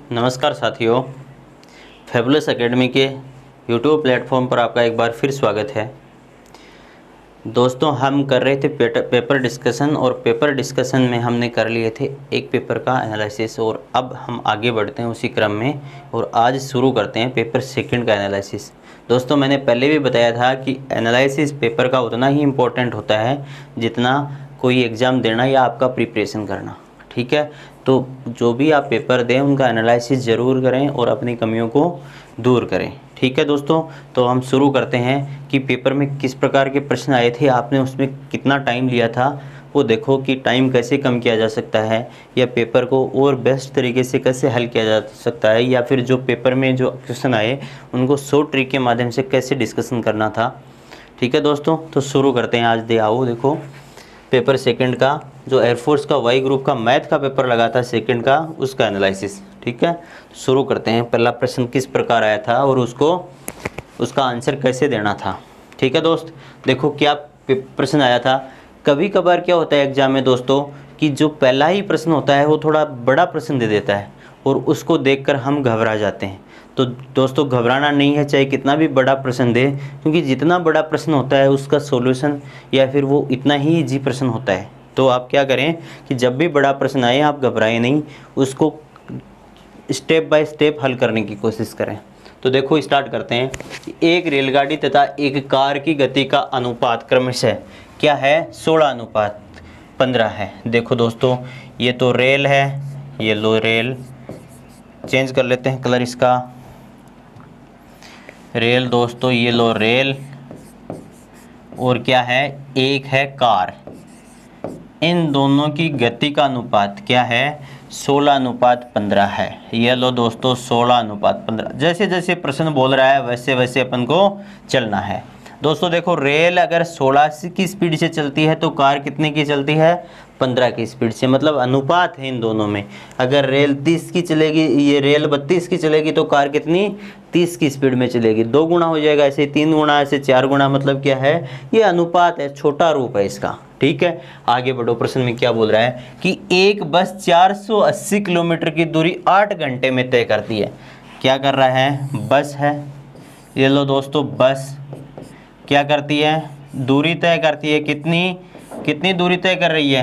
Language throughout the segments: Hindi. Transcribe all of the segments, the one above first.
नमस्कार साथियों, फैबुलस एकेडमी के यूट्यूब प्लेटफॉर्म पर आपका एक बार फिर स्वागत है। दोस्तों, हम कर रहे थे पेपर डिस्कशन और पेपर डिस्कशन में हमने कर लिए थे एक पेपर का एनालिसिस और अब हम आगे बढ़ते हैं उसी क्रम में और आज शुरू करते हैं पेपर सेकंड का एनालिसिस। दोस्तों, मैंने पहले भी बताया था कि एनालिसिस पेपर का उतना ही इम्पोर्टेंट होता है जितना कोई एग्ज़ाम देना या आपका प्रिपरेशन करना। ठीक है, तो जो भी आप पेपर दें उनका एनालिसिस ज़रूर करें और अपनी कमियों को दूर करें। ठीक है दोस्तों, तो हम शुरू करते हैं कि पेपर में किस प्रकार के प्रश्न आए थे, आपने उसमें कितना टाइम लिया था, वो देखो कि टाइम कैसे कम किया जा सकता है या पेपर को और बेस्ट तरीके से कैसे हल किया जा सकता है, या फिर जो पेपर में जो क्वेश्चन आए उनको शॉर्ट ट्रिक के माध्यम से कैसे डिस्कशन करना था। ठीक है दोस्तों, तो शुरू करते हैं। आज देखो पेपर सेकंड का जो एयरफोर्स का वाई ग्रुप का मैथ का पेपर लगा था सेकंड का, उसका एनालिसिस। ठीक है, शुरू करते हैं। पहला प्रश्न किस प्रकार आया था और उसका आंसर कैसे देना था। ठीक है दोस्त, देखो क्या प्रश्न आया था। कभी कभार क्या होता है एग्जाम में दोस्तों कि जो पहला ही प्रश्न होता है वो थोड़ा बड़ा प्रश्न दे देता है और उसको देखकर हम घबरा जाते हैं। तो दोस्तों, घबराना नहीं है चाहे कितना भी बड़ा प्रश्न दे, क्योंकि जितना बड़ा प्रश्न होता है उसका सॉल्यूशन या फिर वो इतना ही इजी प्रश्न होता है। तो आप क्या करें कि जब भी बड़ा प्रश्न आए आप घबराएं नहीं, उसको स्टेप बाय स्टेप हल करने की कोशिश करें। तो देखो स्टार्ट करते हैं। एक रेलगाड़ी तथा एक कार की गति का अनुपात क्रमशः क्या है, 16:15 है। देखो दोस्तों, ये तो रेल है, ये लो रेल, चेंज कर लेते हैं कलर इसका। रेल दोस्तों, ये लो रेल, और क्या है, एक है कार। इन दोनों की गति का अनुपात क्या है, 16:15 है। ये लो दोस्तों 16:15। जैसे जैसे प्रश्न बोल रहा है वैसे वैसे अपन को चलना है। दोस्तों देखो, रेल अगर 16 की स्पीड से चलती है तो कार कितने की चलती है, 15 की स्पीड से। मतलब अनुपात है इन दोनों में। अगर रेल 30 की चलेगी, ये रेल 32 की चलेगी तो कार कितनी, 30 की स्पीड में चलेगी। 2 गुना हो जाएगा, ऐसे 3 गुना, ऐसे 4 गुना। मतलब क्या है, ये अनुपात है, छोटा रूप है इसका। ठीक है, आगे बढ़ो। प्रश्न में क्या बोल रहा है कि एक बस 480 किलोमीटर की दूरी 8 घंटे में तय करती है। क्या कर रहा है, बस है, ये लो दोस्तों बस क्या करती है, दूरी तय करती है। कितनी दूरी तय कर रही है,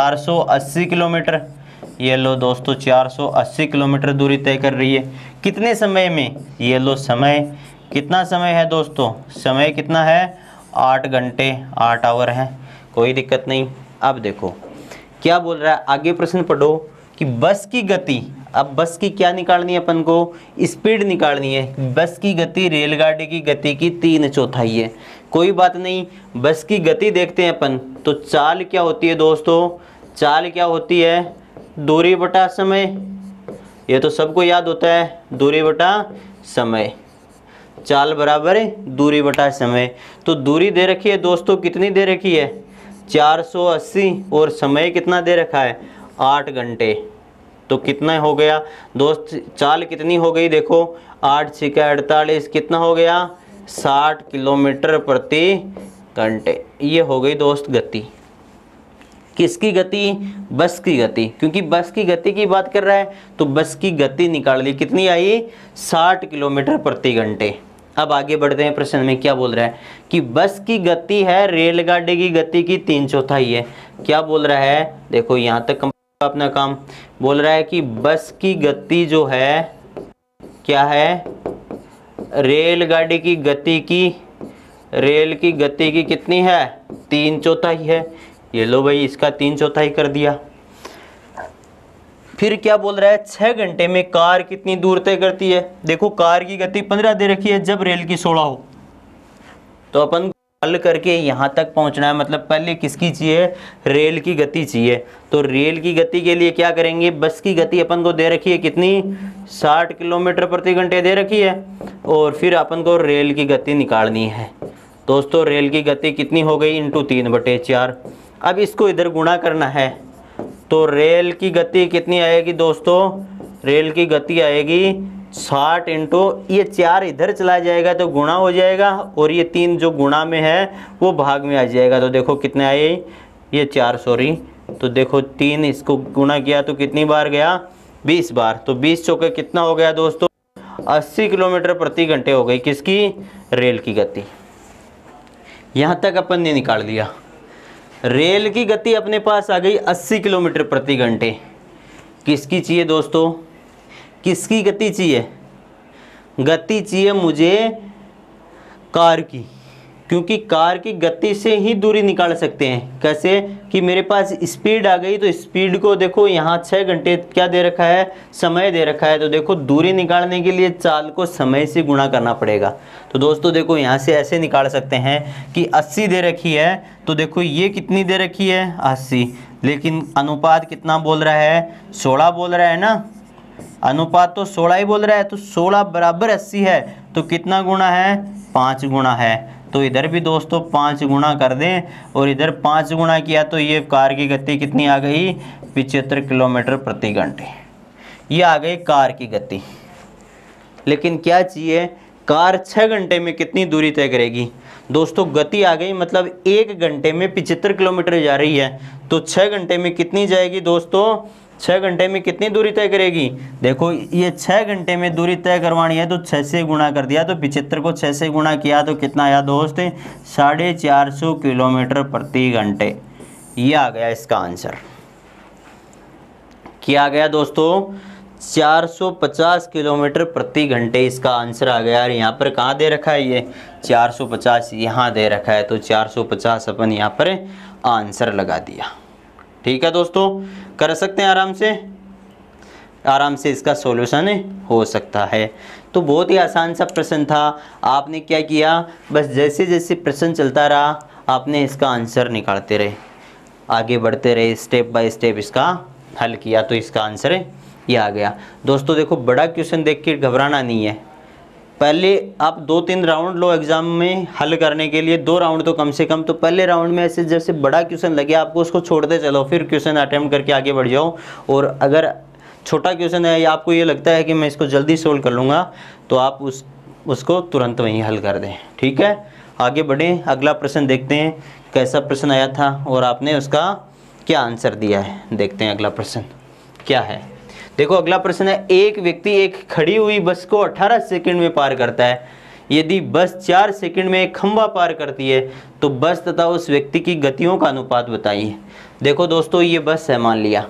480 किलोमीटर। ये लो दोस्तों 480 किलोमीटर दूरी तय कर रही है। कितने समय में, ये लो समय, कितना समय है दोस्तों, समय कितना है, 8 घंटे, 8 आवर है। कोई दिक्कत नहीं। अब देखो क्या बोल रहा है, आगे प्रश्न पढ़ो कि बस की गति। अब बस की क्या निकालनी है अपन को, स्पीड निकालनी है। बस की गति रेलगाड़ी की गति की 3/4 है। कोई बात नहीं, बस की गति देखते हैं अपन। तो चाल क्या होती है दोस्तों, चाल क्या होती है, दूरी बटा समय। ये तो सबको याद होता है, दूरी बटा समय। चाल बराबर है दूरी बटा समय। तो दूरी दे रखी है दोस्तों, कितनी दे रखी है, 480, और समय कितना दे रखा है, 8 घंटे। तो कितना हो गया दोस्त, चाल कितनी हो गई, देखो 8 × 48 कितना हो गया, 60 किलोमीटर प्रति घंटे। ये हो गई दोस्त गति। किसकी गति, बस की गति। क्योंकि बस की गति की बात कर रहा है तो बस की गति निकाल ली, कितनी आई, 60 किलोमीटर प्रति घंटे। अब आगे बढ़ते हैं। प्रश्न में क्या बोल रहा है कि बस की गति है रेलगाड़ी की गति की 3/4 है। क्या बोल रहा है, देखो यहाँ तक अपना काम। बोल रहा है कि बस की गति जो है क्या है, रेलगाड़ी की गति की, रेल की गति की कितनी है, 3/4 है। ये लो भाई, इसका 3/4 कर दिया। फिर क्या बोल रहा है, 6 घंटे में कार कितनी दूर तय करती है। देखो कार की गति 15 दे रखी है, जब रेल की 16 हो। तो अपन हल करके यहाँ तक पहुँचना है। मतलब पहले किसकी चाहिए, रेल की गति चाहिए। तो रेल की गति के लिए क्या करेंगे, बस की गति अपन को दे रखी है कितनी, 60 किलोमीटर प्रति घंटे दे रखी है, और फिर अपन को रेल की गति निकालनी है। दोस्तों रेल की गति कितनी हो गई, × 3/4। अब इसको इधर गुणा करना है। तो रेल की गति कितनी आएगी दोस्तों, रेल की गति आएगी 60 × ये 4 इधर चला जाएगा तो गुणा हो जाएगा, और ये 3 जो गुणा में है वो भाग में आ जाएगा। तो देखो कितने आए, ये 4 सॉरी। तो देखो 3 इसको गुणा किया तो कितनी बार गया, 20 बार, तो 20 चौके कितना हो गया दोस्तों, 80 किलोमीटर प्रति घंटे हो गई किसकी, रेल की गति। यहाँ तक अपन ने निकाल लिया। रेल की गति अपने पास आ गई 80 किलोमीटर प्रति घंटे। किसकी चाहिए दोस्तों, किसकी गति चाहिए, गति चाहिए मुझे कार की, क्योंकि कार की गति से ही दूरी निकाल सकते हैं। कैसे कि मेरे पास स्पीड आ गई, तो स्पीड को देखो यहाँ 6 घंटे क्या दे रखा है, समय दे रखा है। तो देखो दूरी निकालने के लिए चाल को समय से गुणा करना पड़ेगा। तो दोस्तों देखो यहाँ से ऐसे निकाल सकते हैं कि 80 दे रखी है, तो देखो ये कितनी दे रखी है 80, लेकिन अनुपात कितना बोल रहा है, 16 बोल रहा है ना, अनुपात तो 16 ही बोल रहा है। तो 16 बराबर 80 है, तो कितना गुणा है, 5 गुणा है। तो इधर भी दोस्तों 5 गुणा कर दें, और इधर 5 गुणा किया तो ये कार की गति कितनी आ गई, 75 किलोमीटर प्रति घंटे। ये आ गई कार की गति। लेकिन क्या चाहिए, कार 6 घंटे में कितनी दूरी तय करेगी। दोस्तों गति आ गई, मतलब 1 घंटे में 75 किलोमीटर जा रही है, तो 6 घंटे में कितनी जाएगी दोस्तों, 6 घंटे में कितनी दूरी तय करेगी। देखो ये 6 घंटे में दूरी तय करवानी है, तो 6 से गुणा कर दिया, तो 75 को 6 से गुणा किया तो कितना आया दोस्त, 450 किलोमीटर प्रति घंटे। ये आ गया इसका आंसर। क्या आ गया दोस्तों, 450 किलोमीटर प्रति घंटे इसका आंसर आ गया। और यहाँ पर कहाँ दे रखा है, ये 450 यहाँ दे रखा है, तो 450 अपन यहाँ पर आंसर लगा दिया। ठीक है दोस्तों, कर सकते हैं आराम से इसका सॉल्यूशन हो सकता है। तो बहुत ही आसान सा प्रश्न था। आपने क्या किया, बस जैसे जैसे प्रश्न चलता रहा आपने इसका आंसर निकालते रहे, आगे बढ़ते रहे, स्टेप बाय स्टेप इसका हल किया, तो इसका आंसर ये आ गया। दोस्तों देखो बड़ा क्वेश्चन देख के घबराना नहीं है, पहले आप 2-3 राउंड लो एग्जाम में हल करने के लिए, 2 राउंड तो कम से कम। तो पहले राउंड में ऐसे जैसे बड़ा क्वेश्चन लगे आपको उसको छोड़ते चलो, फिर क्वेश्चन अटेम्प्ट करके आगे बढ़ जाओ। और अगर छोटा क्वेश्चन है या आपको ये लगता है कि मैं इसको जल्दी सोल्व कर लूँगा, तो आप उसको तुरंत वहीं हल कर दें। ठीक है, आगे बढ़ें, अगला प्रश्न देखते हैं कैसा प्रश्न आया था और आपने उसका क्या आंसर दिया है। देखते हैं अगला प्रश्न क्या है। देखो अगला प्रश्न है, एक व्यक्ति एक खड़ी हुई बस को 18 सेकंड में पार करता है। यदि बस 4 सेकंड में एक खंभा पार करती है तो बस तथा उस व्यक्ति की गतियों का अनुपात बताइए। देखो दोस्तों ये बस है, मान लिया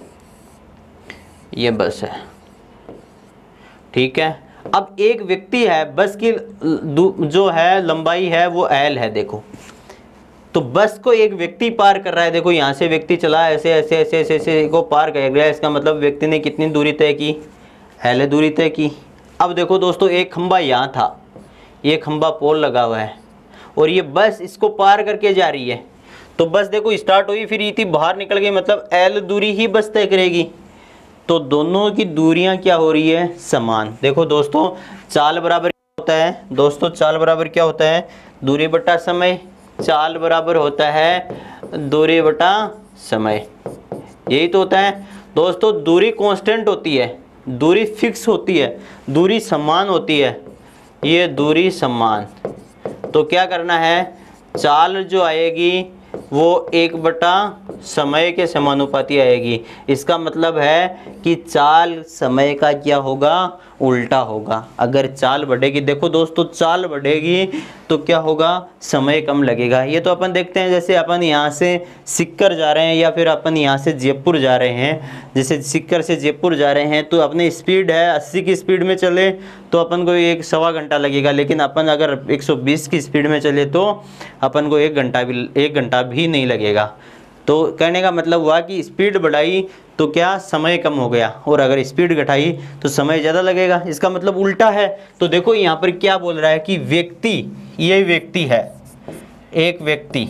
ये बस है, ठीक है। अब एक व्यक्ति है, बस की जो है लंबाई है वो L है। देखो तो बस को एक व्यक्ति पार कर रहा है। देखो यहाँ से व्यक्ति चला ऐसे ऐसे ऐसे ऐसे ऐसे को पार कर गया, इसका मतलब व्यक्ति ने कितनी दूरी तय की, L दूरी तय की। अब देखो दोस्तों एक खंभा यहाँ था, ये खंभा पोल लगा हुआ है और ये बस इसको पार करके जा रही है। तो बस देखो स्टार्ट हुई, फिर इतनी बाहर निकल गई, मतलब L दूरी ही बस तय करेगी। तो दोनों की दूरियां क्या हो रही है, समान। देखो दोस्तों चाल बराबर क्या होता है, दोस्तों चाल बराबर क्या होता है, दूरी बटा समय। चाल बराबर होता है दूरी बटा समय, यही तो होता है दोस्तों। दूरी कांस्टेंट होती है, दूरी फिक्स होती है, दूरी समान होती है, ये दूरी समान। तो क्या करना है, चाल जो आएगी वो 1 बटा समय के समानुपाती आएगी। इसका मतलब है कि चाल समय का क्या होगा, उल्टा होगा। अगर चाल बढ़ेगी, देखो दोस्तों चाल बढ़ेगी तो क्या होगा, समय कम लगेगा। ये तो अपन देखते हैं, जैसे अपन यहाँ से सिक्कर जा रहे हैं या फिर अपन यहाँ से जयपुर जा रहे हैं। जैसे सिक्कर से जयपुर जा रहे हैं तो अपनी स्पीड है 80 की स्पीड में चले तो अपन को 1-1.25 घंटा लगेगा, लेकिन अपन अगर 120 की स्पीड में चले तो अपन को 1 घंटा भी नहीं लगेगा। तो कहने का मतलब हुआ कि स्पीड बढ़ाई तो क्या, समय कम हो गया, और अगर स्पीड घटाई तो समय ज़्यादा लगेगा। इसका मतलब उल्टा है। तो देखो यहाँ पर क्या बोल रहा है कि व्यक्ति, ये व्यक्ति है, एक व्यक्ति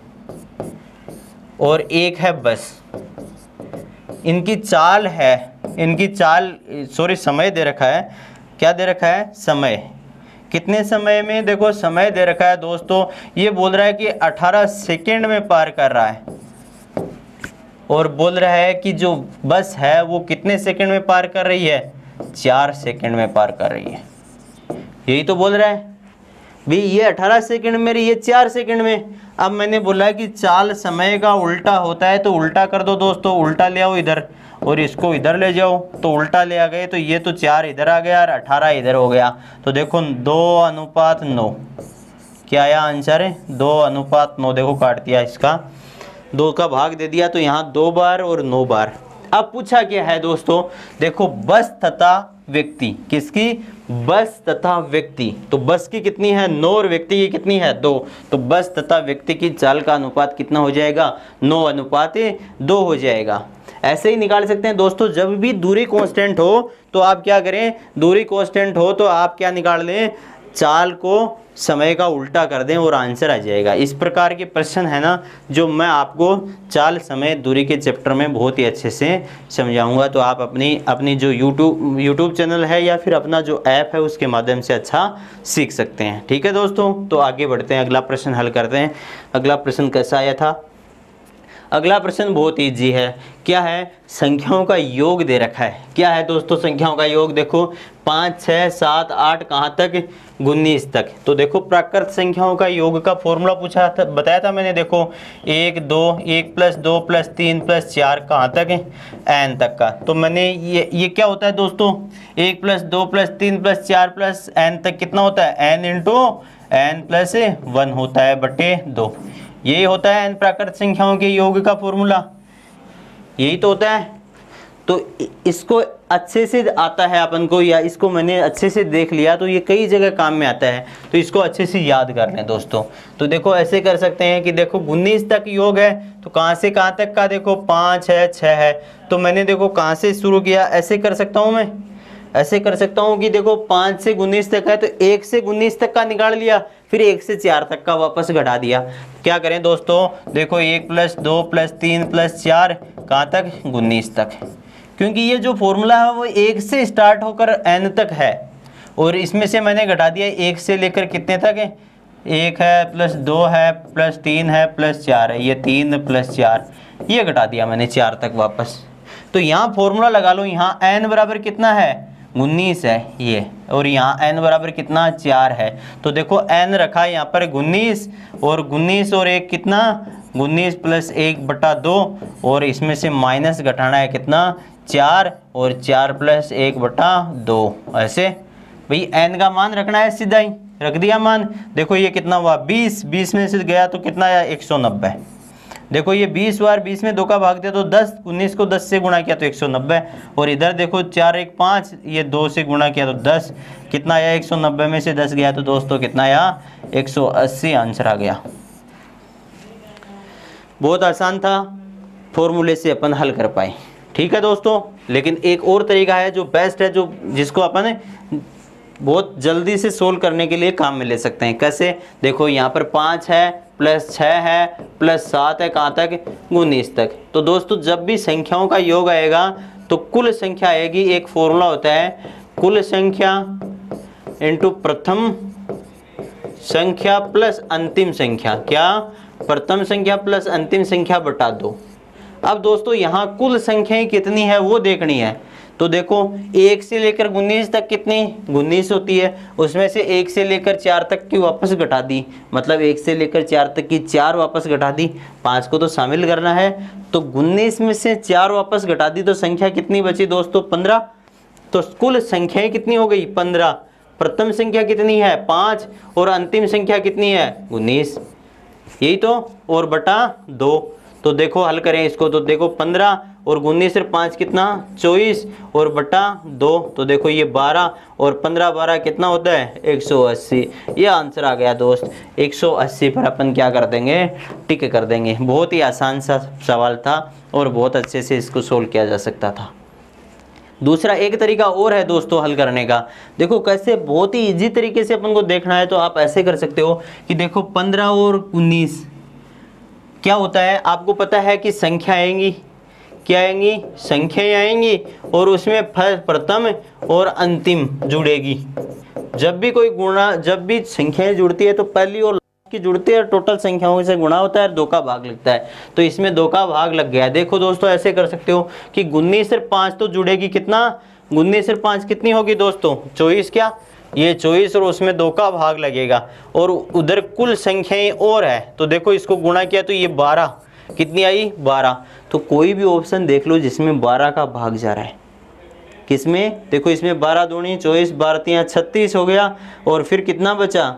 और एक है बस, इनकी चाल है, इनकी चाल सॉरी समय दे रखा है, क्या दे रखा है, समय। कितने समय में, देखो समय दे रखा है दोस्तों, ये बोल रहा है कि 18 सेकेंड में पार कर रहा है, और बोल रहा है कि जो बस है वो कितने सेकंड में पार कर रही है, 4 सेकंड में पार कर रही है। यही तो बोल रहा है भाई, ये 18 सेकंड में रही है, 4 सेकंड में। अब मैंने बोला कि चाल समय का उल्टा होता है, तो उल्टा कर दो दोस्तों, उल्टा ले आओ इधर, और इसको इधर ले जाओ तो उल्टा ले आ गए, तो ये तो 4 इधर आ गया और 18 इधर हो गया। तो देखो 2:9 क्या आया आंसर, 2:9। देखो काट दिया, इसका 2 का भाग दे दिया, तो यहाँ 2 बार और 9 बार। अब पूछा क्या है दोस्तों, देखो बस तथा व्यक्ति, किसकी, बस तथा व्यक्ति। तो बस की कितनी है 9 और व्यक्ति की कितनी है 2। तो बस तथा व्यक्ति की चाल का अनुपात कितना हो जाएगा, 9:2 हो जाएगा। ऐसे ही निकाल सकते हैं दोस्तों, जब भी दूरी कांस्टेंट हो तो आप क्या करें, दूरी कांस्टेंट हो तो आप क्या निकाल लें, चाल को समय का उल्टा कर दें और आंसर आ जाएगा। इस प्रकार के प्रश्न है ना जो मैं आपको चाल समय दूरी के चैप्टर में बहुत ही अच्छे से समझाऊंगा। तो आप अपनी जो यूट्यूब चैनल है या फिर अपना जो ऐप है उसके माध्यम से अच्छा सीख सकते हैं। ठीक है दोस्तों, तो आगे बढ़ते हैं, अगला प्रश्न हल करते हैं। अगला प्रश्न कैसा आया था, अगला प्रश्न बहुत इजी है। क्या है, संख्याओं का योग दे रखा है। क्या है दोस्तों संख्याओं का योग, देखो 5, 6, 7, 8 कहाँ तक, 19 तक। तो देखो प्राकृत संख्याओं का योग का फॉर्मूला पूछा था, बताया था मैंने। देखो 1, 2, 1 + 2 + 3 + 4 कहाँ तक है, n तक का। तो मैंने ये क्या होता है दोस्तों, 1 + 2 + 3 + 4 + n तक कितना होता है, n × n + 1 होता है बटे 2। यही होता है n प्राकृत संख्याओं के योग का फॉर्मूला, यही तो होता है। तो इसको अच्छे से आता है अपन को, या इसको मैंने अच्छे से देख लिया तो ये कई जगह काम में आता है, तो इसको अच्छे से याद कर लें दोस्तों। तो देखो ऐसे कर सकते हैं कि देखो 19 तक योग है, तो कहाँ से कहाँ तक का, देखो 5 है 6 है, तो मैंने देखो कहाँ से शुरू किया, ऐसे कर सकता हूँ मैं, ऐसे कर सकता हूँ कि देखो 5 से 19 तक है तो 1 से 19 तक का निकाल लिया, फिर 1 से 4 तक का वापस घटा दिया। क्या करें दोस्तों, देखो 1 + 2 + 3 + 4 कहाँ तक, 19 तक, क्योंकि ये जो फॉर्मूला है वो 1 से स्टार्ट होकर n तक है, और इसमें से मैंने घटा दिया 1 से लेकर कितने तक है, 1 है +2 है +3 है +4 है, ये 3 + 4, ये घटा दिया मैंने 4 तक वापस। तो यहाँ फॉर्मूला लगा लो, यहाँ n बराबर कितना है, 19 है ये, और यहाँ n बराबर कितना, 4 है। तो देखो n रखा है यहाँ पर 19, और 19 और 1 कितना, 19 + 1/2, और इसमें से माइनस घटाना है कितना, 4, और 4 + 1/2। ऐसे भाई n का मान रखना है, सीधा ही रख दिया मान। देखो ये कितना हुआ, 20 में से गया तो कितना आया, 190। देखो ये 20 बार 20 में 2 का भाग दिया तो 10, 19 को 10 से गुणा किया तो 190, और इधर देखो 4, 1, 5, ये 2 से गुणा किया तो 10, कितना आया, 190 में से 10 गया तो दोस्तों कितना आया, 180 आंसर आ गया। बहुत आसान था, फॉर्मूले से अपन हल कर पाए। ठीक है दोस्तों, लेकिन एक और तरीका है जो बेस्ट है, जो जिसको अपन बहुत जल्दी से सोल्व करने के लिए काम में ले सकते हैं। कैसे, देखो यहाँ पर 5 है +6 है +7 है, कहाँ तक, 19 तक। तो दोस्तों जब भी संख्याओं का योग आएगा तो कुल संख्या आएगी, एक फॉर्मूला होता है कुल संख्या इंटू प्रथम संख्या प्लस अंतिम संख्या। क्या, प्रथम संख्या प्लस अंतिम संख्या बटा 2। अब दोस्तों यहाँ कुल संख्याएं कितनी है वो देखनी है। तो देखो 1 से लेकर 19 तक कितनी, 19 होती है, उसमें से 1 से लेकर 4 तक की वापस घटा दी, मतलब 1 से लेकर 4 तक की 4 वापस घटा दी, 5 को तो शामिल करना है। तो 19 में से 4 वापस घटा दी तो संख्या कितनी बची दोस्तों, 15। तो कुल संख्याएं कितनी हो गई, 15। प्रथम संख्या कितनी है, 5, और अंतिम संख्या कितनी है, 19, यही तो, और बटा 2। तो देखो हल करें इसको, तो देखो 15 और 19 और 5 कितना, 24, और बटा 2। तो देखो ये 12 और 15 12 कितना होता है, 180। ये आंसर आ गया दोस्त, 180 पर अपन क्या कर देंगे, टिक कर देंगे। बहुत ही आसान सा सवाल था और बहुत अच्छे से इसको सोल्व किया जा सकता था। दूसरा एक तरीका और है दोस्तों हल करने का। देखो कैसे, बहुत ही इजी तरीके से अपन को देखना है तो आप ऐसे कर सकते हो कि देखो 15 और 19 क्या होता है, आपको पता है कि संख्या आएंगी, क्या आएंगी, संख्याएं आएंगी, और उसमें प्रथम और अंतिम जुड़ेगी। जब भी कोई गुणा, जब भी संख्याएं जुड़ती है तो पहली और लास्ट की जुड़ती है, टोटल संख्याओं से गुणा होता है, 2 का भाग लगता है। तो इसमें 2 का भाग लग गया। देखो दोस्तों ऐसे कर सकते हो कि 19 और 5 तो जुड़ेगी, कितना, 19 और 5 कितनी होगी दोस्तों, 24। क्या, ये 24 और उसमें 2 का भाग लगेगा, और उधर कुल संख्याएं और है तो देखो इसको गुणा किया तो ये 12, कितनी आई 12। तो कोई भी ऑप्शन देख लो जिसमें 12 का भाग जा रहा है। किसमें? देखो इसमें 12 दूनी 24, 12 तियां 36 हो गया, और फिर कितना बचा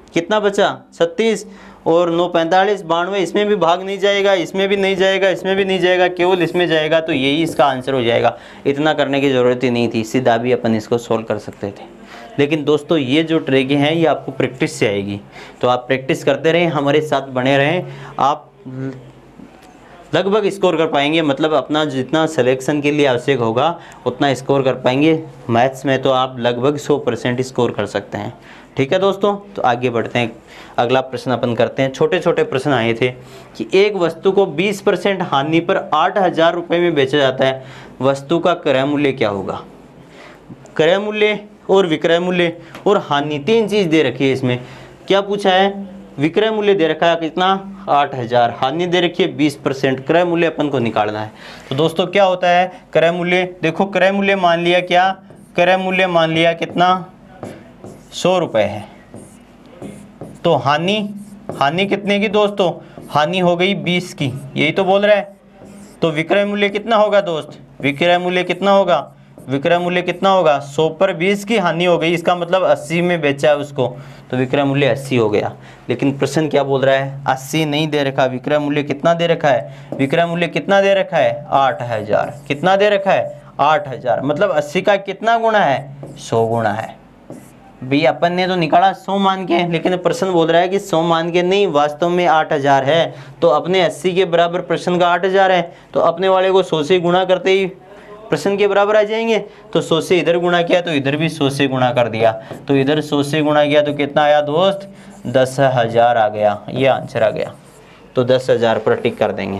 36, और 9 45 92, इसमें भी भाग नहीं जाएगा, इसमें भी नहीं जाएगा, इसमें भी नहीं जाएगा, केवल इसमें जाएगा। तो यही इसका आंसर हो जाएगा। इतना करने की ज़रूरत ही नहीं थी, सीधा भी अपन इसको सोल्व कर सकते थे। लेकिन दोस्तों ये जो ट्रिक हैं ये आपको प्रैक्टिस से आएगी, तो आप प्रैक्टिस करते रहें, हमारे साथ बने रहें, आप लगभग स्कोर कर पाएंगे। मतलब अपना जितना सिलेक्शन के लिए आवश्यक होगा उतना स्कोर कर पाएंगे। मैथ्स में तो आप लगभग 100% स्कोर कर सकते हैं। ठीक है दोस्तों, तो आगे बढ़ते हैं। अगला प्रश्न अपन करते हैं। छोटे छोटे प्रश्न आए थे कि एक वस्तु को 20% हानि पर 8,000 रुपये में बेचा जाता है, वस्तु का क्रय मूल्य क्या होगा? क्रय मूल्य और विक्रय मूल्य और हानि, तीन चीज़ दे रखी है। इसमें क्या पूछा है? विक्रय मूल्य दे रखा है कितना 8,000, हानि दे रखी है 20%, क्रय मूल्य अपन को निकालना है। तो दोस्तों क्या होता है क्रय मूल्य? देखो क्रय मूल्य मान लिया क्या, क्रय मूल्य मान लिया कितना 100 रुपये है। तो हानि कितने की दोस्तों? हानि हो गई 20 की, यही तो बोल रहा है। तो विक्रय मूल्य कितना होगा दोस्त? विक्रय मूल्य कितना होगा? विक्रय मूल्य कितना होगा? 100 पर 20 की हानि हो गई, इसका मतलब 80 में बेचा है उसको, तो विक्रय मूल्य 80 हो गया। लेकिन प्रश्न क्या बोल रहा है? 80 नहीं दे रखा, विक्रय मूल्य कितना दे रखा है? विक्रय मूल्य कितना दे रखा है? 8,000। कितना दे रखा है? 8,000। मतलब 80 का कितना गुणा है? 100 गुणा है। भैया अपन ने तो निकाला 100 मान के, लेकिन प्रश्न बोल रहा है कि 100 मान के नहीं, वास्तव में 8,000 है। तो अपने 80 के बराबर प्रश्न का 8,000 है, तो अपने वाले को 100 से गुणा करते ही प्रश्न के बराबर आ जाएंगे। तो 100 से इधर गुणा किया तो इधर भी 100 से गुणा कर दिया, तो इधर 100 से गुणा किया तो कितना आया दोस्त? 10,000 आ गया। ये आंसर आ गया। तो 10,000 पर टिक कर देंगे।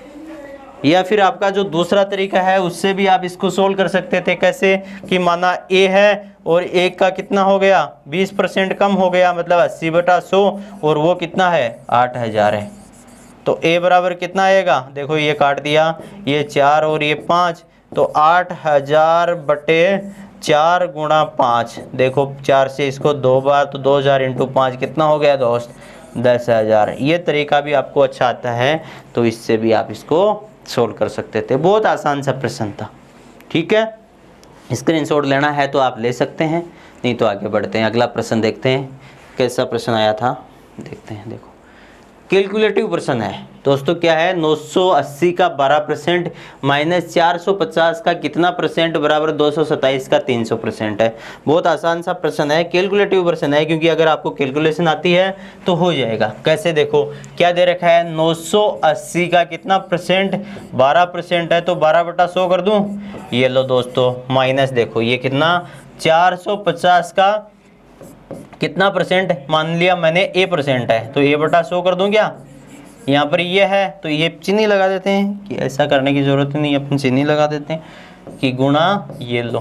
या फिर आपका जो दूसरा तरीका है उससे भी आप इसको सोल्व कर सकते थे। कैसे? कि माना ए है और एक का कितना हो गया 20% कम हो गया, मतलब 80/100, और वो कितना है 8,000 है। तो ए बराबर कितना आएगा? देखो ये काट दिया, ये 4 और ये 5, तो 8,000/4 गुणा 5। देखो 4 से इसको 2 बार, तो 2,000 × 5 कितना हो गया दोस्त? 10,000। ये तरीका भी आपको अच्छा आता है, तो इससे भी आप इसको सोल्व कर सकते थे। बहुत आसान सा प्रश्न था। ठीक है, स्क्रीनशॉट लेना है तो आप ले सकते हैं, नहीं तो आगे बढ़ते हैं। अगला प्रश्न देखते हैं कैसा प्रश्न आया था, देखते हैं। देखो कैलकुलेटिव प्रश्न है दोस्तों। क्या है? 980 का 12% माइनस 450 का कितना परसेंट बराबर 227 का 300% है। बहुत आसान सा प्रश्न है, कैलकुलेटिव प्रश्न है, क्योंकि अगर आपको कैलकुलेशन आती है तो हो जाएगा। कैसे? देखो क्या दे रखा है? 980 का कितना परसेंट? 12% है, तो 12/100 कर दूं। ये लो दोस्तों, माइनस देखो ये कितना 450 का कितना परसेंट मान लिया मैंने A% है, तो A/100 कर दूं क्या? यहाँ पर ये है तो ये चिन्ह लगा देते हैं, कि ऐसा करने की जरूरत नहीं, अपन चिन्ह लगा देते हैं कि गुणा, ये लो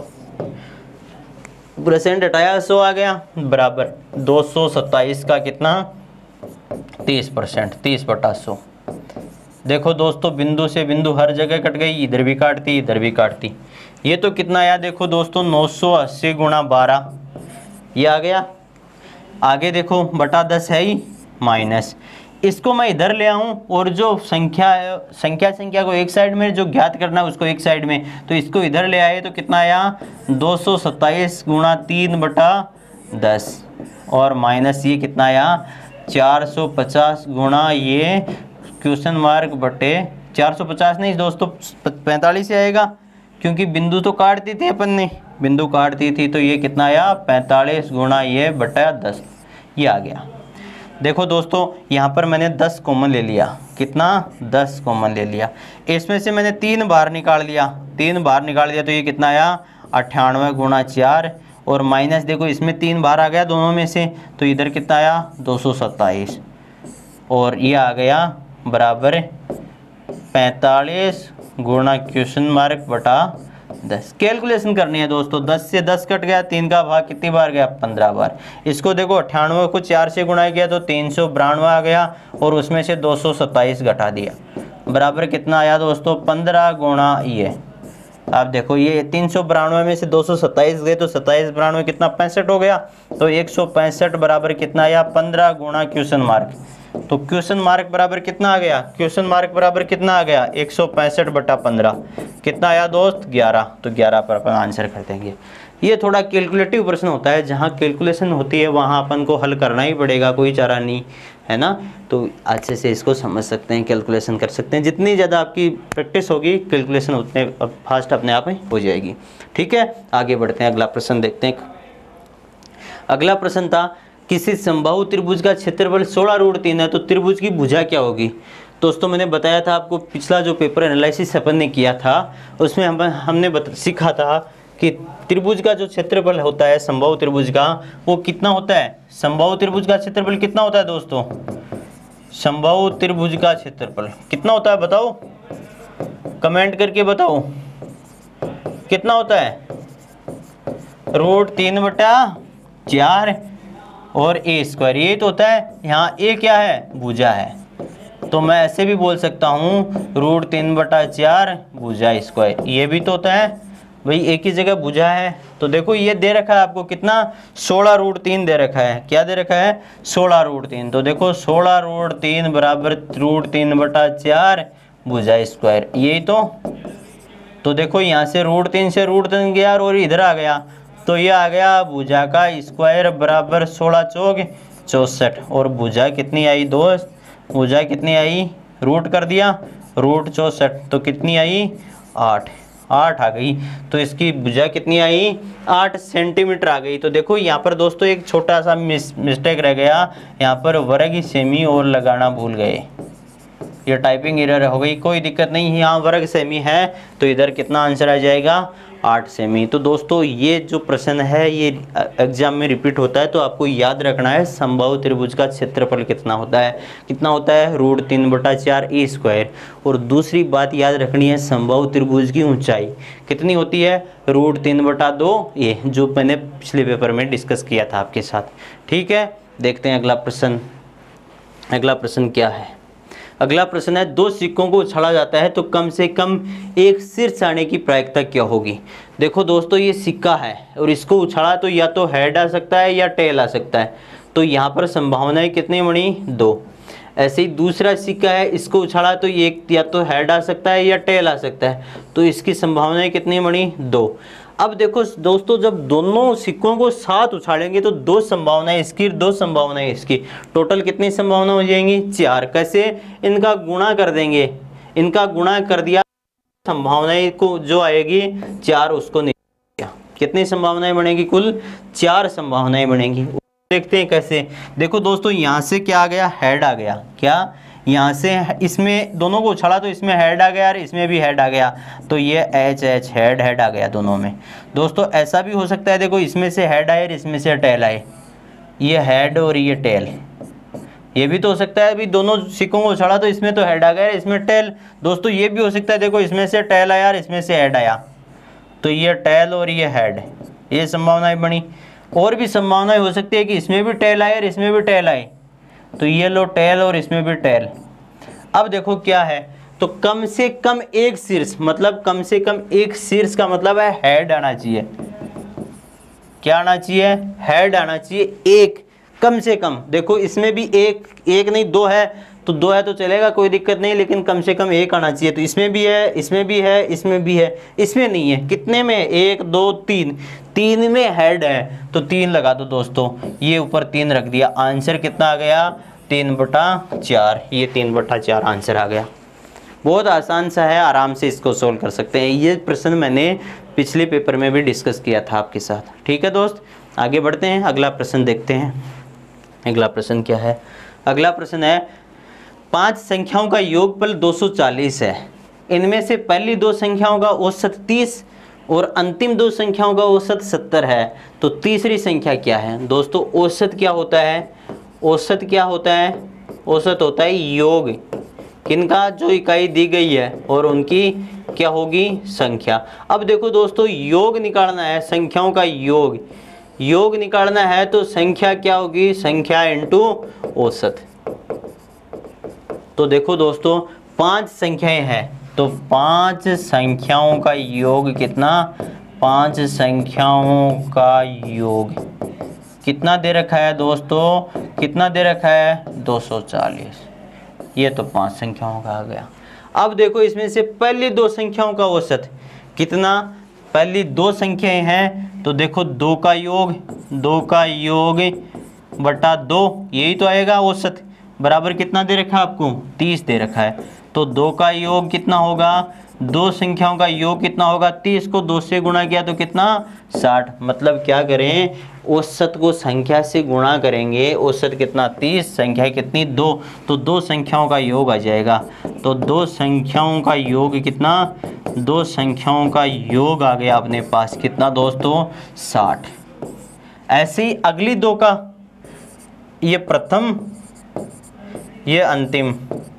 परसेंट हटाया 100 आ गया, बराबर 227 का कितना 30%, 30/100। देखो दोस्तों बिंदु से बिंदु हर जगह कट गई, इधर भी काटती इधर भी काटती। ये तो कितना आया? देखो दोस्तों 980 × 12 ये आ गया। आगे देखो बटा 10 है ही, माइनस इसको मैं इधर ले आऊं, और जो संख्या को एक साइड में, जो ज्ञात करना है उसको एक साइड में, तो इसको इधर ले आए तो कितना आया 227 × 3/10, और माइनस ये कितना आया 450 गुणा ये क्वेश्चन मार्क बटे 450 नहीं दोस्तों 45 आएगा, क्योंकि बिंदु तो काट दी थी अपन ने, बिंदु काट दी थी, तो ये कितना आया 45 गुणा ये बटा 10, ये आ गया। देखो दोस्तों यहाँ पर मैंने 10 कॉमन ले लिया, कितना 10 कॉमन ले लिया, इसमें से मैंने 3 बाहर निकाल लिया, 3 बाहर निकाल दिया, तो ये कितना आया 98 गुणा 4, और माइनस देखो इसमें 3 बाहर आ गया दोनों में से, तो इधर कितना आया 227, और ये आ गया बराबर 45 गुणा क्वेश्चन मार्क बटा 10। कैलकुलेशन करनी है दोस्तों, 10 से 10 कट गया, 3 का भाग कितनी बार गया 15 बार। इसको देखो 98 को 4 से गुणा किया तो 392 आ गया, और उसमें से 227 घटा दिया, बराबर कितना आया दोस्तों 15 गुणा ये। आप देखो ये 392 में से 227 गए तो 27 92 कितना 65 हो गया, तो 165 बराबर कितना आया 15 गुणा क्वेश्चन मार्क तो क्वेश्चन मार्क बराबर कितना आ गया, क्वेश्चन मार्क बराबर कितना आ गया 165/15 कितना आया दोस्त 11। तो 11 पर अपन आंसर कर देंगे। ये थोड़ा कैलकुलेटिव प्रश्न होता है, जहाँ कैलकुलेशन होती है वहाँ अपन को हल करना ही पड़ेगा, कोई चारा नहीं है ना। तो अच्छे से इसको समझ सकते हैं, कैलकुलेशन कर सकते हैं। जितनी ज़्यादा आपकी प्रैक्टिस होगी कैलकुलेशन उतने फास्ट अपने आप में हो जाएगी। ठीक है, आगे बढ़ते हैं, अगला प्रश्न देखते हैं। अगला प्रश्न था किसी समबाहु त्रिभुज का क्षेत्रफल 16√3 है तो त्रिभुज की भुजा क्या होगी। दोस्तों मैंने बताया था आपको, पिछला जो पेपर एनालिसिस अपन ने किया था उसमें हमने सीखा था कि त्रिभुज का जो क्षेत्रफल होता है समबाहु त्रिभुज का वो कितना होता है। समबाहु त्रिभुज का क्षेत्रफल कितना होता है दोस्तों, समबाहु त्रिभुज का क्षेत्रफल कितना होता है बताओ, कमेंट करके बताओ कितना होता है। √3/4 और a², ये तो होता है। यहाँ a क्या है, भुजा है, तो मैं ऐसे भी बोल सकता हूँ √3/4 भुजा स्क्वायर, ये भी तो होता है भाई, एक ही जगह भुजा है। तो देखो ये दे रखा है आपको कितना 16√3 दे रखा है, क्या दे रखा है 16√3। तो देखो 16√3 बराबर √3/4 भुजा स्क्वायर, यही तो देखो यहाँ से √3 से √3 गया और इधर आ गया, तो ये आ गया भुजा का स्क्वायर बराबर 16 चौक 64। और भुजा कितनी आई दोस्त, भुजा कितनी आई, रूट कर दिया √64 तो कितनी आई 8 आ गई। तो इसकी भुजा कितनी आई 8 सेंटीमीटर आ गई। तो देखो यहाँ पर दोस्तों एक छोटा सा मिस्टेक रह गया, यहाँ पर वर्ग सेमी और लगाना भूल गए, ये टाइपिंग एरर हो गई, कोई दिक्कत नहीं है, यहाँ वर्ग सेमी है तो इधर कितना आंसर आ जाएगा 8 सेमी। तो दोस्तों ये जो प्रश्न है ये एग्जाम में रिपीट होता है, तो आपको याद रखना है समबाहु त्रिभुज का क्षेत्रफल कितना होता है, कितना होता है √3/4 a²। और दूसरी बात याद रखनी है समबाहु त्रिभुज की ऊंचाई कितनी होती है √3/2 ये जो मैंने पिछले पेपर में डिस्कस किया था आपके साथ। ठीक है, देखते हैं अगला प्रश्न। अगला प्रश्न क्या है, अगला प्रश्न है दो सिक्कों को उछाला जाता है तो कम से कम एक शीर्ष आने की प्रायिकता क्या होगी। देखो दोस्तों ये सिक्का है और इसको उछाला तो या तो हेड आ सकता है या टेल आ सकता है, तो यहाँ पर संभावनाएं कितनी बनी 2। ऐसे ही दूसरा सिक्का है, इसको उछाला तो ये या तो हेड आ सकता है या टेल आ सकता है, तो इसकी संभावनाएं कितनी बनी 2। अब देखो दोस्तों जब दोनों सिक्कों को साथ उछालेंगे तो 2 संभावनाएं इसकी 2 संभावनाएं इसकी, टोटल कितनी संभावना हो जाएंगी 4। कैसे, इनका गुणा कर देंगे, इनका गुणा कर दिया, संभावनाएं को जो आएगी 4 उसको नहीं, कितनी संभावनाएं बनेगी कुल 4 संभावनाएं बनेगी। देखते हैं कैसे। देखो दोस्तों यहाँ से क्या आ गया हेड आ गया, क्या यहाँ से इसमें दोनों को उछाला तो इसमें हेड आ गया और इसमें भी हेड आ गया, तो ये एच हेड आ गया दोनों में। दोस्तों ऐसा भी हो सकता है, देखो इसमें से हेड आए और इसमें से टेल आए, ये हेड और ये टेल, ये भी तो हो सकता है। अभी दोनों सिक्कों को उछाला तो इसमें तो हेड आ गया इसमें टेल। दोस्तों ये भी हो सकता है, देखो इसमें से टेल आया और इसमें से हेड आया, तो ये टेल और ये हेड, ये संभावनाएं बनी। और भी संभावनाएं हो सकती है कि इसमें भी टेल आए और इसमें भी टेल आए, तो ये लो टेल और इसमें भी टेल। अब देखो क्या है, तो कम से कम एक शीर्ष, मतलब कम से कम एक शीर्ष का मतलब है हेड आना चाहिए, क्या आना चाहिए हेड आना चाहिए एक, कम से कम। देखो इसमें भी एक नहीं 2 है, तो 2 है तो चलेगा कोई दिक्कत नहीं, लेकिन कम से कम 1 आना चाहिए। तो इसमें भी है, इसमें भी है, इसमें भी है, इसमें नहीं है, कितने में 1 2 3, 3 में हेड है तो 3 लगा दो दोस्तों, ये ऊपर 3 रख दिया, आंसर कितना आ गया 3/4, ये 3/4 आंसर आ गया। बहुत आसान सा है, आराम से इसको सोल्व कर सकते हैं। ये प्रश्न मैंने पिछले पेपर में भी डिस्कस किया था आपके साथ। ठीक है दोस्त, आगे बढ़ते हैं, अगला प्रश्न देखते हैं। अगला प्रश्न क्या है, अगला प्रश्न है 5 संख्याओं का योगफल 240 है, इनमें से पहली 2 संख्याओं का औसत 30 और अंतिम 2 संख्याओं का औसत 70 है, तो तीसरी संख्या क्या है। दोस्तों औसत क्या होता है, औसत क्या होता है, औसत होता है योग किनका, जो इकाई दी गई है और उनकी क्या होगी संख्या। अब देखो दोस्तों योग निकालना है, संख्याओं का योग निकालना है, तो संख्या क्या होगी, संख्या इंटू औसत। तो देखो दोस्तों 5 संख्याएं हैं, तो 5 संख्याओं का योग कितना, 5 संख्याओं का योग कितना दे रखा है दोस्तों, कितना दे रखा है 240। ये तो 5 संख्याओं का आ गया। अब देखो इसमें से पहली 2 संख्याओं का औसत कितना, पहली 2 संख्याएं हैं तो देखो 2 का योग बटा 2, यही तो आएगा औसत, बराबर कितना दे रखा है आपको 30 दे रखा है। तो 2 का योग कितना होगा, 2 संख्याओं का योग कितना होगा, 30 को 2 से गुणा किया तो कितना 60। मतलब क्या करें, औसत को संख्या से गुणा करेंगे, औसत कितना 30, संख्या कितनी 2, तो 2 संख्याओं का योग आ जाएगा। तो 2 संख्याओं का योग कितना, 2 संख्याओं का योग आ गया अपने पास कितना दोस्तों 60। ऐसे ही अगली 2 का, ये प्रथम ये अंतिम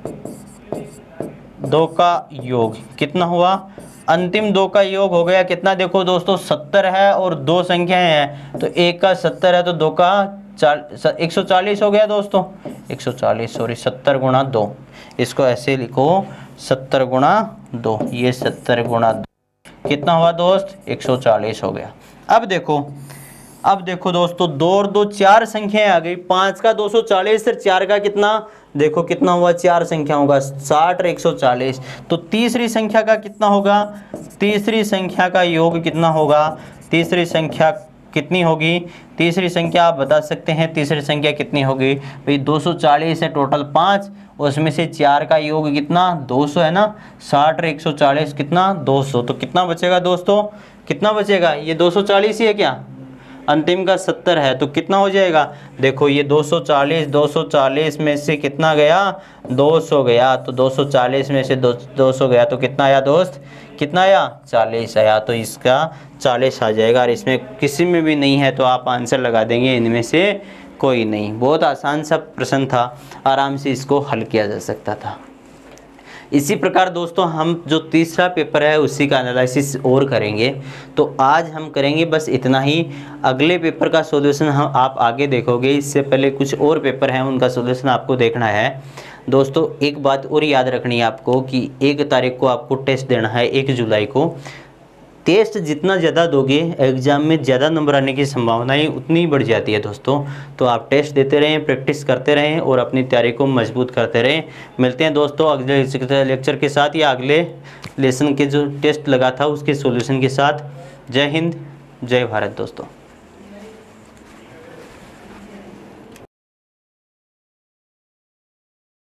2 का योग कितना हुआ, अंतिम 2 का योग हो गया कितना, देखो दोस्तों 70 है और 2 संख्याएं हैं तो 1 का 70 है तो 2 का 140 हो गया दोस्तों, 140 सॉरी 70 गुणा 2, इसको ऐसे लिखो 70 गुणा 2, ये 70 गुणा 2 कितना हुआ दोस्त 140 हो गया। अब देखो दोस्तों 2 और 2 4 संख्याएं आ गई, 5 का 240 और 4 का कितना, देखो कितना हुआ 4 संख्याओं का 60 और 140, तो तीसरी संख्या का कितना होगा, तीसरी संख्या का योग कितना होगा, तीसरी संख्या कितनी होगी, तीसरी संख्या आप बता सकते हैं, तीसरी संख्या कितनी होगी भाई 240 है टोटल 5, उसमें से 4 का योग कितना 200 है ना, 60 और 140 कितना 200, तो कितना बचेगा दोस्तों, कितना बचेगा, ये 240 ही है क्या, अंतिम का 70 है तो कितना हो जाएगा, देखो ये 240 में से कितना गया 200 गया, तो 240 में से 200 गया तो कितना आया दोस्त, कितना आया 40 आया, तो इसका 40 आ जाएगा। और इसमें किसी में भी नहीं है तो आप आंसर लगा देंगे, इनमें से कोई नहीं। बहुत आसान सा प्रश्न था, आराम से इसको हल किया जा सकता था। इसी प्रकार दोस्तों हम जो तीसरा पेपर है उसी का एनालिसिस और करेंगे, तो आज हम करेंगे बस इतना ही। अगले पेपर का सॉल्यूशन हम आप आगे देखोगे, इससे पहले कुछ और पेपर हैं उनका सॉल्यूशन आपको देखना है। दोस्तों एक बात और याद रखनी है आपको कि 1 तारीख को आपको टेस्ट देना है, 1 जुलाई को। टेस्ट जितना ज़्यादा दोगे एग्ज़ाम में ज़्यादा नंबर आने की संभावनाएं उतनी बढ़ जाती है दोस्तों। तो आप टेस्ट देते रहें, प्रैक्टिस करते रहें और अपनी तैयारी को मजबूत करते रहें। मिलते हैं दोस्तों अगले लेक्चर के साथ या अगले लेसन के जो टेस्ट लगा था उसके सॉल्यूशन के साथ। जय हिंद, जय भारत दोस्तों।